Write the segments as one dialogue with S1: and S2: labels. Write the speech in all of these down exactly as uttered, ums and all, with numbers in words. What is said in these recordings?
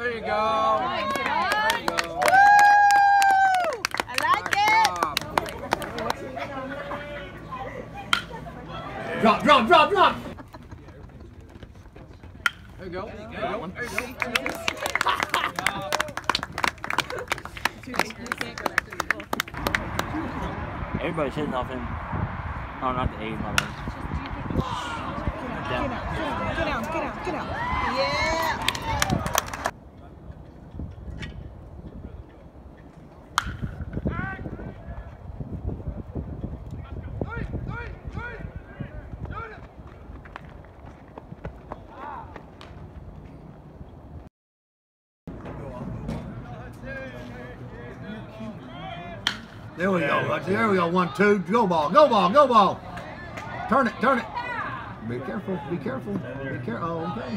S1: There you go.
S2: Nice,
S1: There you go.
S2: I like it.
S3: Drop, drop, drop, drop.
S1: There you go. There you go. There you go.
S4: Everybody's hitting off him. Oh, not the eight, my man.
S2: Get out, get out, get out, get out. Yeah.
S3: There we go. There we go. One, two. Go ball. Go ball. Go ball. Turn it. Turn it. Be careful. Be careful. Be careful. Oh, okay.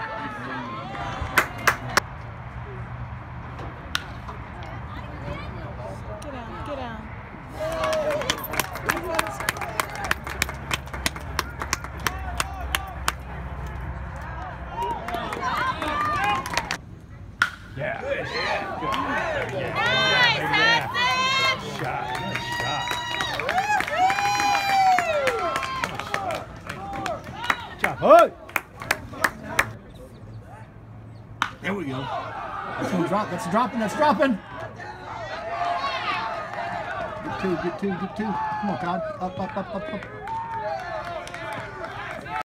S2: Get out, get out.
S5: Yeah. Good. Yeah.
S2: Nice, Hudson!
S5: Shot. Nice shot. Good job, Hood.
S3: There we go. That's gonna drop. That's dropping. That's dropping. Get two. Get two. Get two. Come on, God. Up, up, up, up, up.